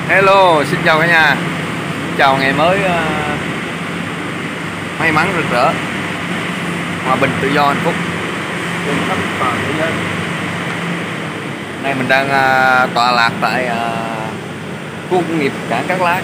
Hello, xin chào cả nhà. Chào ngày mới may mắn rực rỡ, hòa bình, tự do, hạnh phúc trên khắp toàn thế giới. Nay mình đang tọa lạc tại khu công nghiệp cảng Cát Lái.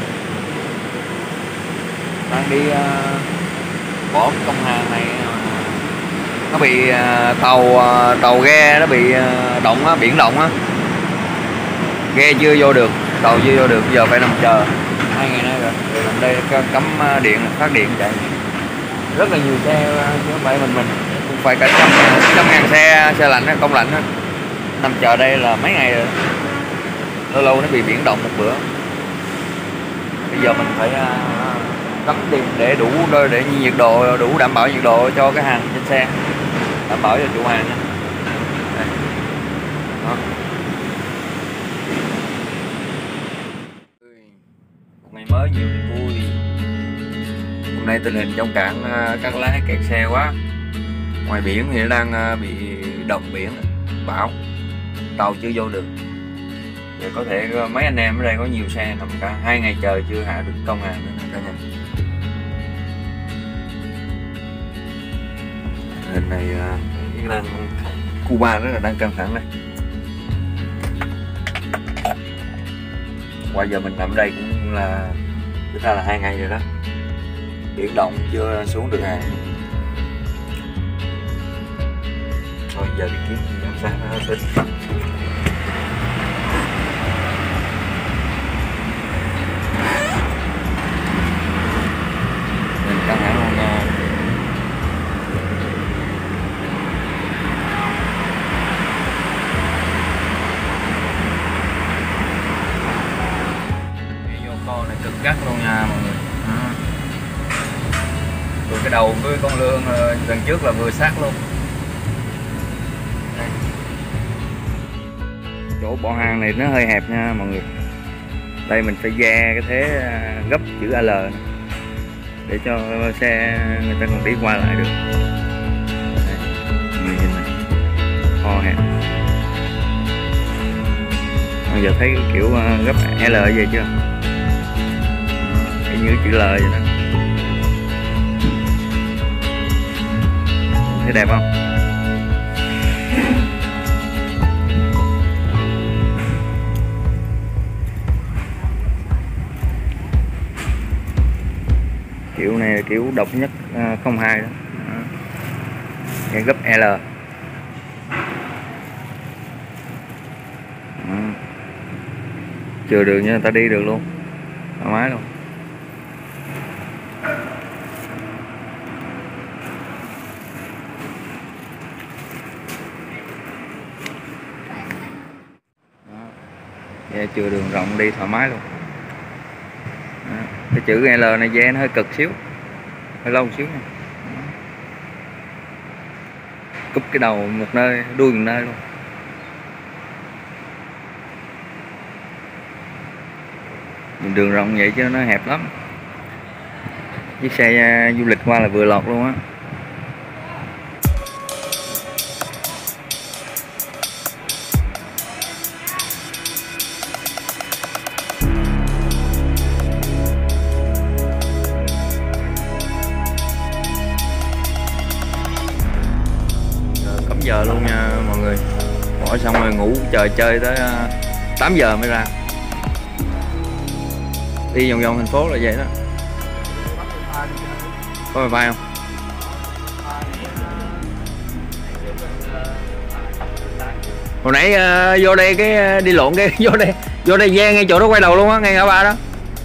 Đang đi bỏ cái công hàng này, nó bị tàu ghe nó bị động á, biển động á, ghe chưa vô được, tàu chưa vô được, giờ phải nằm chờ 2 ngày nay rồi. Nằm đây cắm điện, phát điện chạy rất là nhiều xe, chứ không phải mình cũng phải cả trăm ngàn xe lạnh, công lạnh đó. Nằm chờ đây là mấy ngày rồi, lâu lâu nó bị biển động một bữa. Bây giờ mình phải cắm điện để đủ, để nhiệt độ đủ, đảm bảo nhiệt độ cho cái hàng trên xe, đảm bảo cho chủ hàng nha. Đó. Một ngày mới nhiều niềm vui. Hôm nay tình hình trong cảng Cát Lái kẹt xe quá. Ngoài biển thì nó đang bị động biển, bão, tàu chưa vô được. Giờ có thể mấy anh em ở đây có nhiều xe, nằm cả 2 ngày chờ chưa hạ được công hàng nữa cả nhà. Hình này đang Cuba rất là đang căng thẳng đây. Qua giờ mình nằm đây cũng là thực ra là 2 ngày rồi đó, biển động chưa xuống được hàng. Thôi giờ đi kiếm gì ăn sáng nó tính. Mình căng thẳng luôn nha. Vô con này cực gắt luôn nha mọi người. Rồi cái đầu với con lương lần trước là vừa sát luôn. Đây. Chỗ bỏ hàng này nó hơi hẹp nha mọi người. Đây mình phải ve cái thế gấp chữ L để cho xe người ta còn đi qua lại được. Đây. Nhìn này, kho hẹp. Bây giờ thấy kiểu gấp L vậy chưa? Như chữ L vậy đó. Thấy đẹp không? Kiểu này là kiểu độc nhất 02 đó. Cái gấp L. Chưa được nha, người ta đi được luôn, thoải mái luôn. Chừa đường rộng đi thoải mái luôn. Đó. Cái chữ L này ve nó hơi cực xíu, hơi lâu xíu nha. Cúp cái đầu một nơi, đuôi một nơi luôn. Đường rộng vậy chứ nó hẹp lắm. Chiếc xe du lịch qua là vừa lọt luôn á. Cấm giờ luôn nha mọi người. Bỏ xong rồi ngủ chờ chơi tới 8 giờ mới ra. Đi vòng vòng thành phố là vậy đó. Có wifi không? Hồi nãy vô đây cái đi lộn cái vô đây ve ngay chỗ đó quay đầu luôn á, ngay ngã ba đó.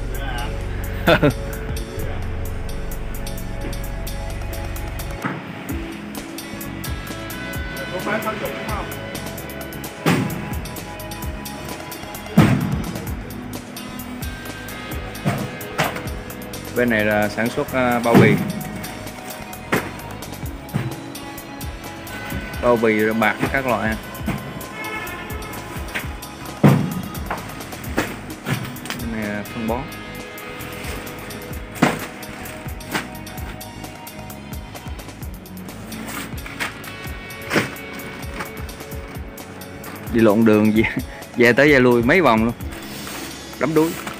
Bên này là sản xuất bao bì bạc các loại. Bên này là phân bón. Đi lộn đường về tới về lui mấy vòng luôn, đắm đuối.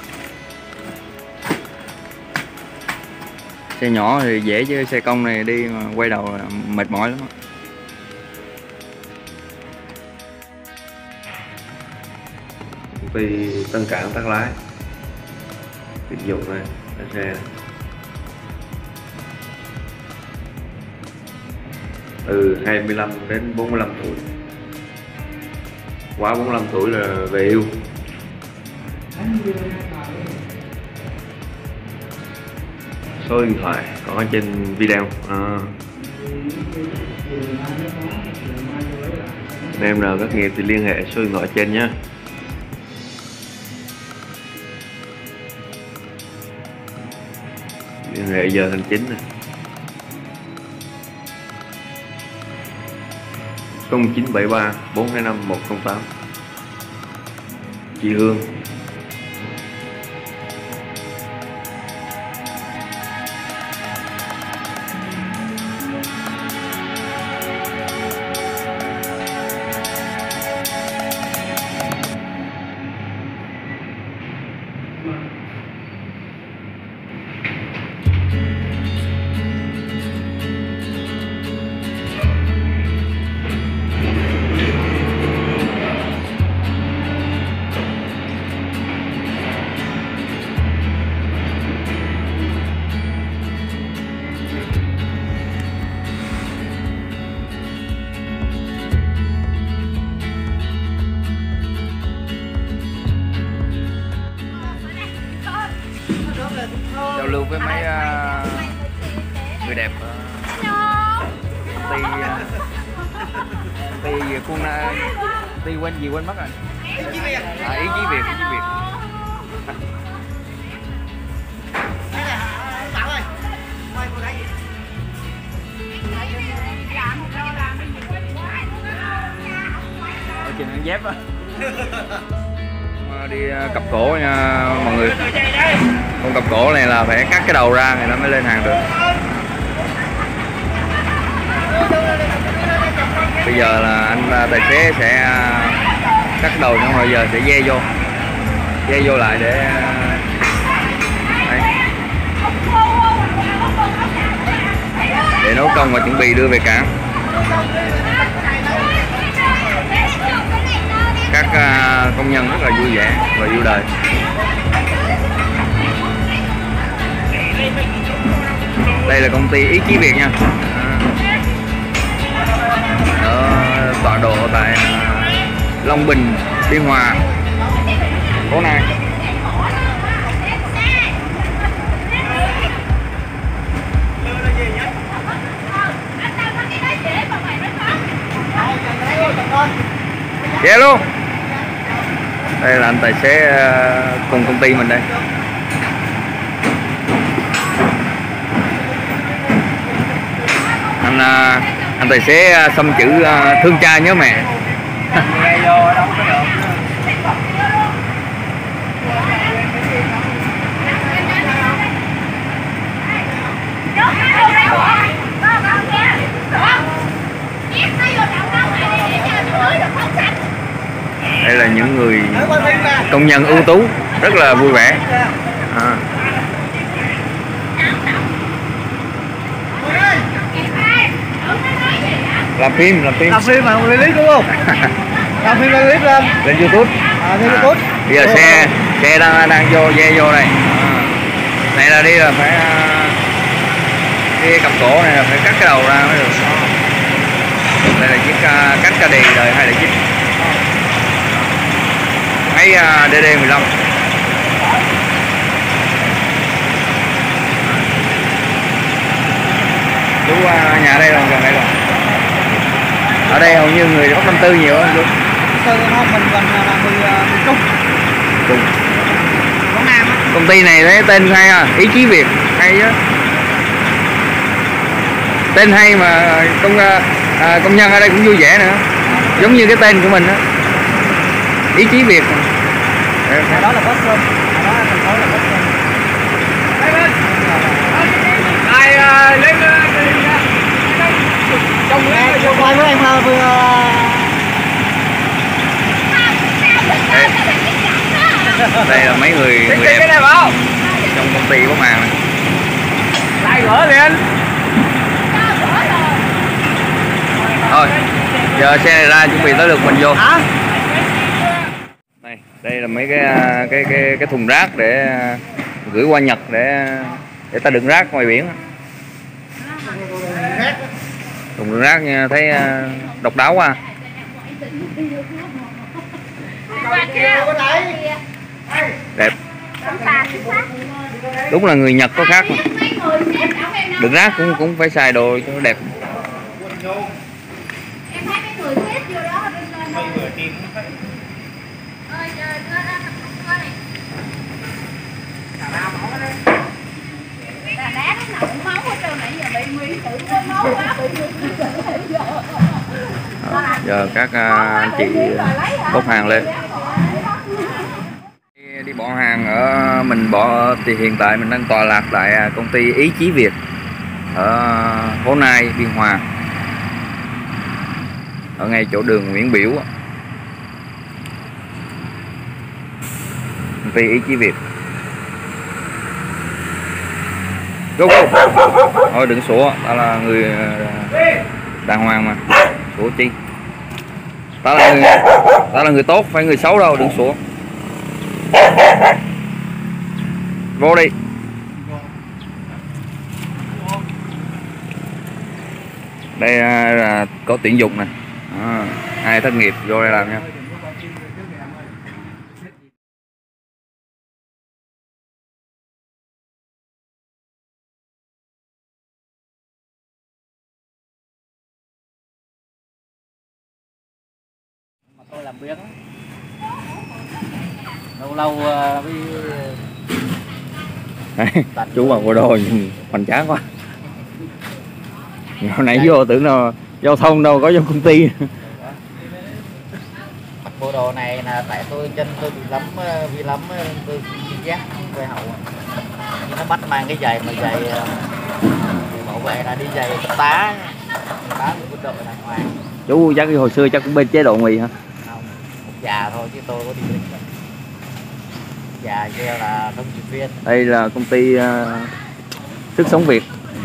Xe nhỏ thì dễ chứ xe công này đi mà quay đầu là mệt mỏi lắm. Công ty Tân Cảng Tắc Lái tuyển dụng này, lái xe từ 25 đến 45 tuổi, quá 45 tuổi là về hưu. Số điện thoại có ở trên video. Anh em nào các nghiệp thì liên hệ số điện thoại trên nhé. Liên hệ giờ hành chính này 0973 425 108. Chị Hương. Giao lưu với mấy người đẹp công ty gì công ty quên gì quên mất rồi. Ý chí Việt. Ý chí Việt. Bảo ơi, quay cô thấy gì? Ở trên ăn dép á. Đi cặp cổ nha mọi người. Con cặp cổ này là phải cắt cái đầu ra thì nó mới lên hàng được. Bây giờ là anh tài xế sẽ cắt đầu xong rồi giờ sẽ dê vô lại để đây. Để nấu công và chuẩn bị đưa về cảng. Các công nhân rất là vui vẻ và yêu đời. Đây là công ty Ý Chí Việt nha. Tọa độ tại Long Bình, Biên Hòa, phố này. Ghé luôn. Đây là anh tài xế cùng công ty mình đây. Anh tài xế xăm chữ thương cha nhớ mẹ. Đây là những người công nhân ưu tú rất là vui vẻ. Làm phim mà clip đúng không? Làm phim clip lên YouTube. Lên YouTube. Bây giờ xe đang vô đây. Này là đi là phải đi cặp cổ này là phải cắt cái đầu ra mới được. Đây là chiếc cắt ca đì đời 209. Máy DD15. Chú nhà đây rồi, gần đây rồi. Ở đây hầu như người Bắc 54 nhiều không chú? Mình là người Trung. Quảng Nam á. Công ty này đấy tên hay à, Ý Chí Việt hay á. Tên hay mà công nhân ở đây cũng vui vẻ nữa. Giống như cái tên của mình á. Ý Chí Việt. Đó là Boston. Đó là thành phố là Boston. Ai lên trong vô quay với em vừa đây là mấy người đẹp trong công ty của Màng này. ai gỡ liền. Thôi giờ xe này ra chuẩn bị tới lượt mình vô. Đây là mấy cái thùng rác để gửi qua Nhật để ta đựng rác ngoài biển. Thùng đựng rác nha, thấy độc đáo quá. Đẹp. Đúng là người Nhật có khác mà. Đựng rác cũng phải xài đồ cho nó đẹp. Em thấy mấy người xếp vô đó lên. Đá lúc nào cũng máu hết trơn, nãy giờ bị nguyên tử có máu quá, Giờ các anh chị bốc hàng lên. Đi bỏ hàng ở thì hiện tại mình đang tọa lạc tại công ty Ý Chí Việt ở Hố Nai, Biên Hòa, ở ngay chỗ đường Nguyễn Biểu. Công ty Ý Chí Việt. Go go. Thôi đừng sủa, ta là người đàng hoàng mà. Sủa chi? Ta là người tốt, phải người xấu đâu, đừng sủa. Vô đi. Đây là có tuyển dụng nè. Ai thất nghiệp vô đây làm nha. Tôi làm biếng lâu lâu với Chú mặc bộ đồ nhìn hoành tráng quá. Hồi nãy vô tưởng đâu giao thông đâu có trong công ty. bộ đồ này là tại tôi chân tôi bị lắm tôi giác về hậu. Nó bắt mang cái giày mà giày bảo vệ là đi giày tá quân đội đàng hoàng. Chú chắc hồi xưa chắc cũng bên chế độ ngụy hả? Không, một già thôi chứ tôi có đi lính đâu. Già kia là thông dịch viên. Đây là công ty Sức Sống Việt,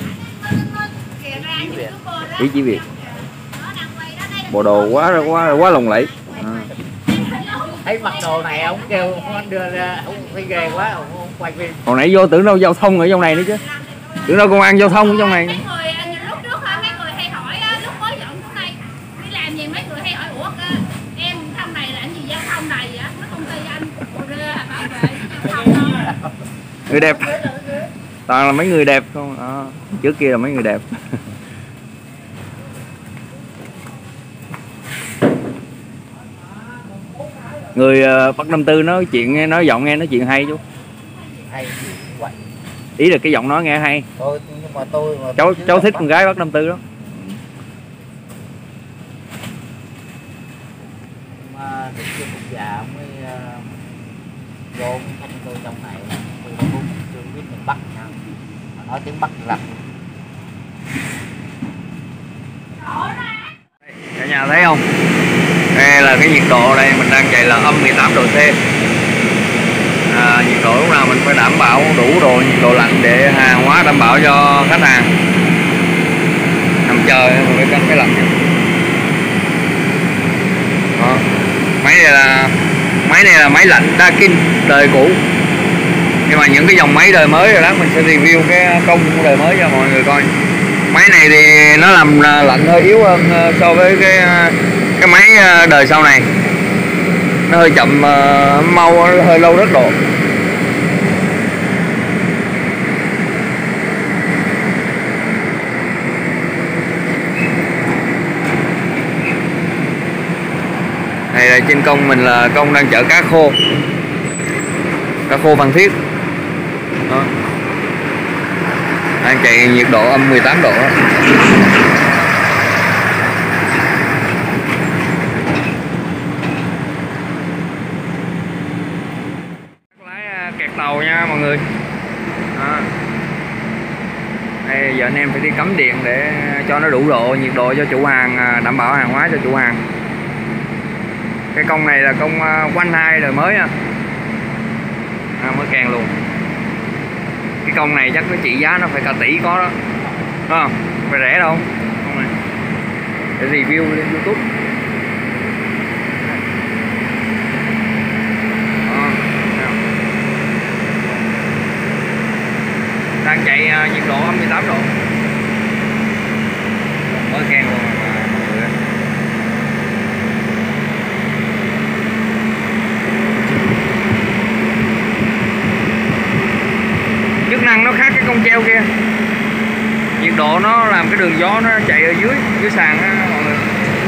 Ý Chí Việt. Bộ đồ quá lồng lẫy. Thấy mặc đồ này ông kêu ông đưa ra, ông thấy ghê quá, ông quay phim. Hồi nãy vô tưởng đâu giao thông ở trong này nữa chứ, tưởng đâu công an giao thông ở trong này. Mấy người hay hỏi lúc mới dọn xuống đây đi làm gì, mấy người hay hỏi ủa em trong này là gì giao thông này vậy? Nó công ty anh bảo vệ giao thông thôi. Người đẹp, toàn là mấy người đẹp không? Trước kia là mấy người đẹp. Người Bắc Năm Tư nói chuyện, nói giọng nghe nói chuyện hay chú. Hay vậy. Ý là cái giọng nói nghe hay. Nhưng mà tôi cháu thích con gái Bắc Năm Tư đó. Mà được chưa một già ông mới vô thăm tôi trong này, tôi cũng chưa biết miền Bắc nào mà nói tiếng Bắc là. Cả nhà thấy không? Đây là cái nhiệt độ đây mình đang chạy là âm 18 độ C. Nhiệt độ lúc nào mình phải đảm bảo đủ độ nhiệt độ lạnh để hàng hóa đảm bảo cho khách hàng. Nằm chờ mình phải cắm cái lạnh. Đó. Máy này là máy lạnh Daikin đời cũ. Nhưng mà những cái dòng máy đời mới rồi đó mình sẽ review cái công đời mới cho mọi người coi. Máy này thì nó làm lạnh hơi yếu hơn so với cái máy đời sau này. Nó hơi chậm, mau, hơi lâu rất độ. Này là trên công mình là công đang chở cá khô Phan Thiết. Đó. Đang chạy nhiệt độ âm 18 độ đó. Lái kẹt tàu nha mọi người. Đó. Đây, giờ anh em phải đi cắm điện để cho nó đủ độ nhiệt độ cho chủ hàng, đảm bảo hàng hóa cho chủ hàng. Cái công này là công One 2 đời mới nha. Mới càng luôn. Cái con này chắc nó trị giá nó phải cả tỷ có đó, đúng không? Phải rẻ đâu con này. Để review lên YouTube. Đang chạy nhiệt độ 28 độ. Mới khen luôn mọi người. Chức năng nó khác cái con treo kia. Nhiệt độ nó làm cái đường gió nó chạy ở dưới sàn á mọi người.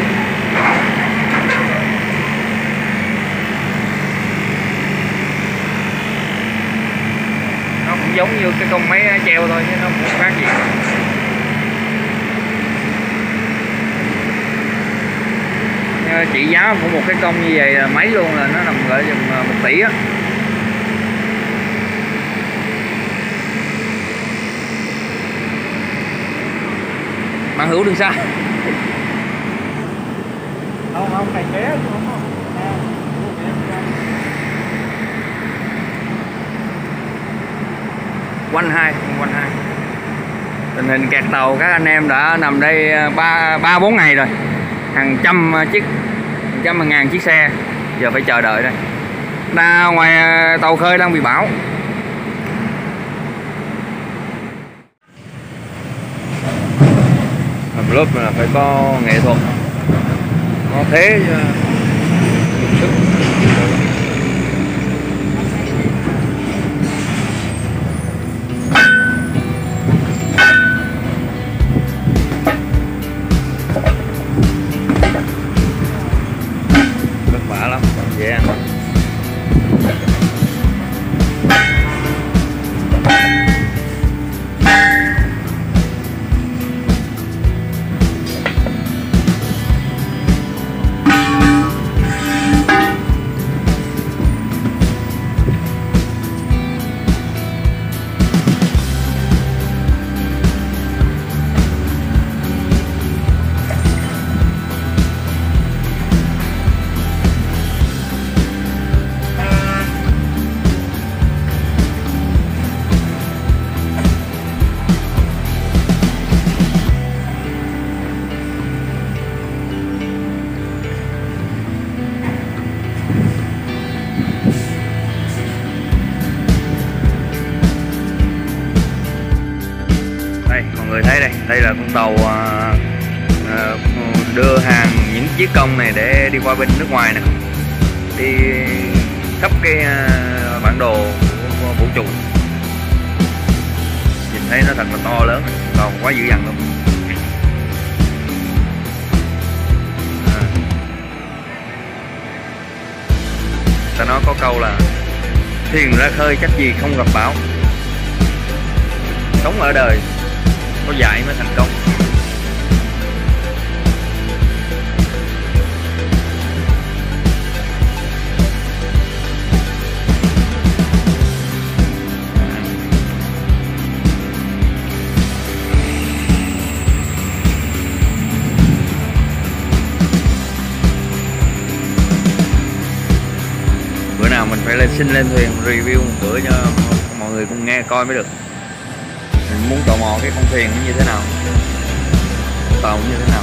Nó cũng giống như cái con máy treo thôi chứ nó không khác gì. Trị giá của một cái công như vậy là mấy luôn, là nó nằm ở chừng 1 tỷ á. Bạn Hữu đừng xa. Không này ké chứ không. Quanh hai. Tình hình kẹt tàu các anh em đã nằm đây 3-4 ngày rồi. Hàng trăm ngàn chiếc xe giờ phải chờ đợi đây. Ngoài tàu khơi đang bị bão. Làm lớp là phải có nghệ thuật, có thế sức. Vất vả lắm, dễ ăn. Mọi người thấy đây là con tàu đưa hàng những chiếc công này để đi qua bên nước ngoài nè, đi khắp cái bản đồ của vũ trụ. Nhìn thấy nó thật là to lớn, còn quá dữ dằn luôn. Ta nói có câu là thuyền ra khơi chắc gì không gặp bão. Sống ở đời có dạy mới thành công. Bữa nào mình phải xin lên thuyền review một bữa cho mọi người cùng nghe coi mới được. Mình muốn tò mò cái con thuyền nó như thế nào, tàu như thế nào.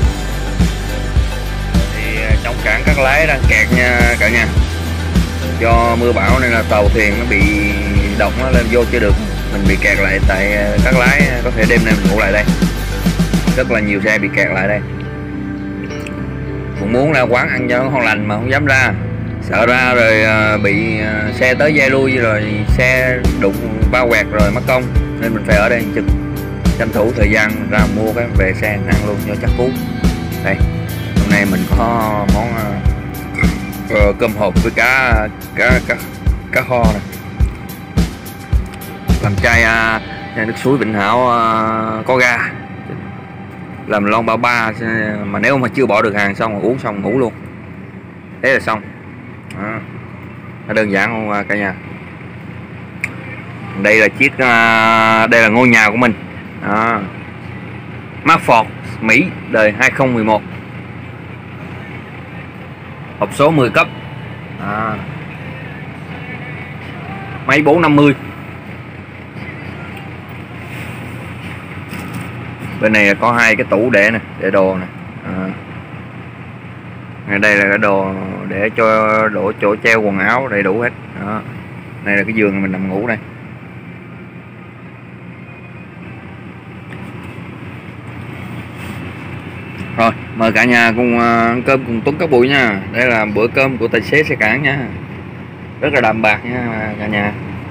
Thì trong cảng Cát Lái đang kẹt nha cả nhà. Do mưa bão nên là tàu thuyền nó bị động, nó lên vô chưa được. Mình bị kẹt lại tại Cát Lái, có thể đêm nay mình ngủ lại đây. Rất là nhiều xe bị kẹt lại đây. Cũng muốn ra quán ăn cho nó ngon lành mà không dám ra. Sợ ra rồi bị xe tới dây lui, rồi xe đụng va quẹt rồi mất công. Nên mình phải ở đây chừng, tranh thủ thời gian ra mua cái về xe ăn luôn cho chắc cú. Đây, hôm nay mình có món cơm hộp với cá kho này. Làm chai nước suối Vĩnh Hảo có ga. Làm lon 33, mà nếu mà chưa bỏ được hàng xong uống xong ngủ luôn. Thế là xong. Nó đơn giản không cả nhà. Đây là đây là ngôi nhà của mình. Markford Mỹ đời 2011. Hộp số 10 cấp. Máy 450. Bên này có 2 cái tủ để nè, để đồ nè. Đây là cái đồ để cho đổ chỗ treo quần áo đầy đủ hết. Đó. Đây là cái giường mình nằm ngủ đây. Rồi, mời cả nhà cùng ăn cơm cùng Tuấn Cát Bụi nha. Đây là bữa cơm của tài xế xe cản nha. Rất là đạm bạc nha cả nhà.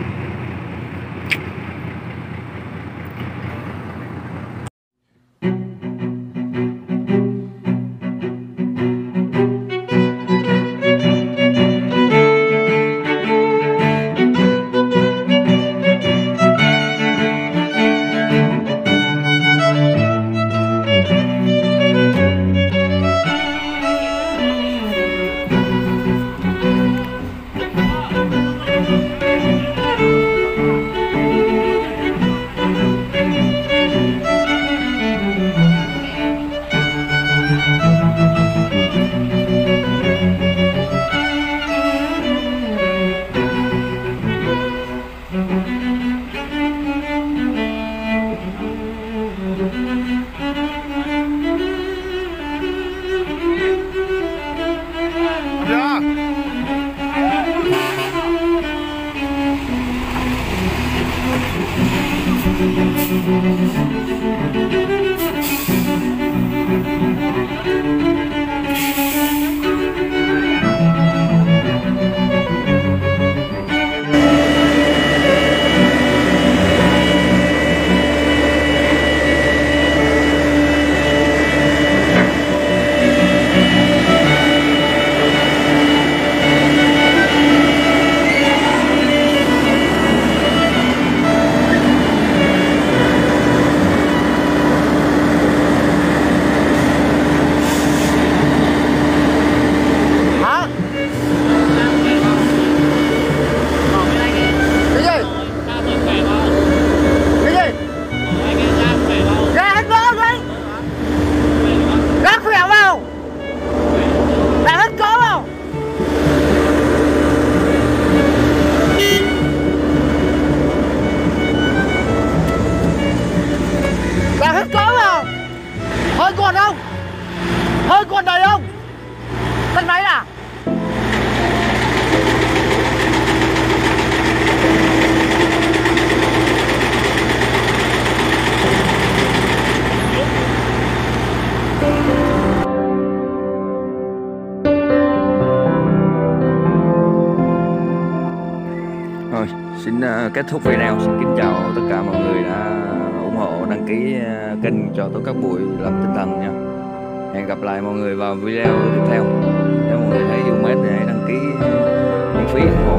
Xin kết thúc video. Xin kính chào tất cả mọi người đã ủng hộ đăng ký kênh cho Tuấn Cát Bụi làm tinh thần nha. Hẹn gặp lại mọi người vào video tiếp theo. Nếu mọi người thấy yêu mến thì hãy đăng ký miễn phí ủng hộ